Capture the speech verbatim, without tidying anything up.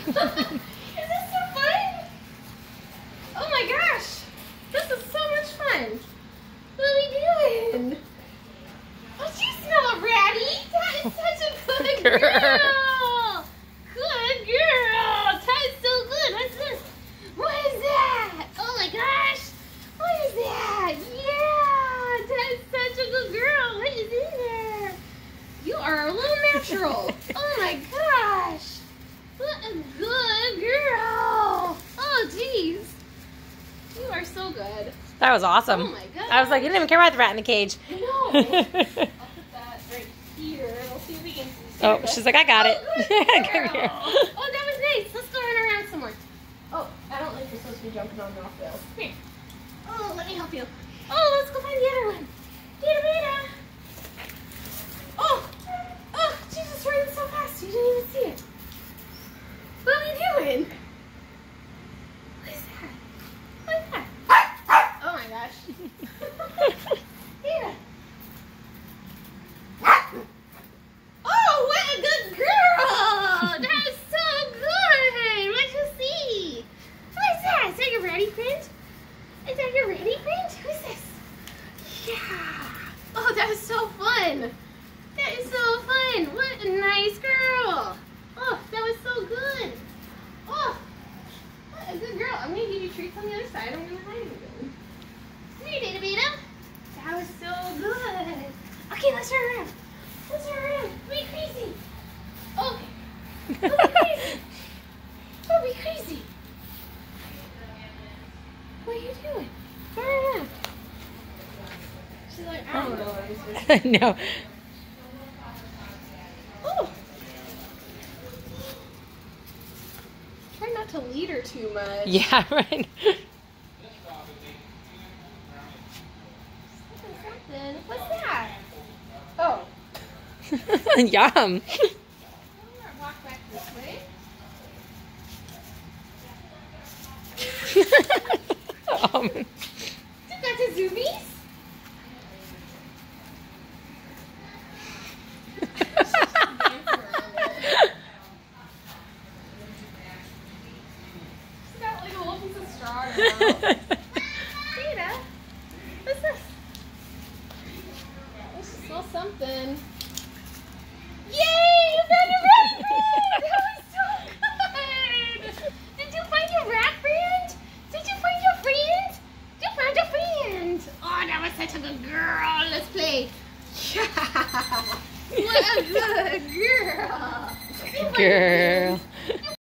Is this so fun? Oh my gosh. This is so much fun. What are we doing? Oh, you smell ratty. That is such a good girl. girl. Good girl. That is so good. What's this? What is that? Oh my gosh. What is that? Yeah. That is such a good girl. What is in there? You are a little natural. Oh my gosh. What a good girl. Oh, jeez. You are so good. That was awesome. Oh my god. I was like, you didn't even care about the rat in the cage. I know. I'll put that right here. We'll see if we can see Oh, it. she's like, I got it. Oh, good girl. Oh, that was nice. Let's go run around some more. Oh, I don't like you're supposed to be jumping on and off rails. Here. Oh, let me help you. Oh, let's go find the other one. Rita, Rita. Oh, oh, she's just running so fast. You didn't even see it. What are we doing? What is that? What is that? Oh my gosh. Here. Oh, what a good girl! That is so good! What'd you see? What is that? Is that your ratty print? Is that your ratty print? Who's this? Yeah. Oh, that is so fun. That is so fun. What a nice girl. Oh, that was so good. Oh, what a good girl. I'm going to give you treats on the other side. I'm going to hide you. Come here, Data Beta. That was so good. Okay, let's turn around. Let's turn around. Be crazy. Okay. Don't be crazy. Don't be crazy. What are you doing? Turn around. She's like, I don't know what I'm supposed to do. No. Oh. Try not to lead her too much. Yeah, right. What's that? Oh. Yum. I'm gonna walk back this way. um. You got the zoomies? She's got like a little piece of straw in her mouth. Rita, what's this? This smells something. Yay! You found your rat friend! That was so good! Did you find your rat friend? Did you find your friend? You found your friend! Oh, that was such a good girl. Let's play. Yeah! What a good girl! You found your Girl. friend.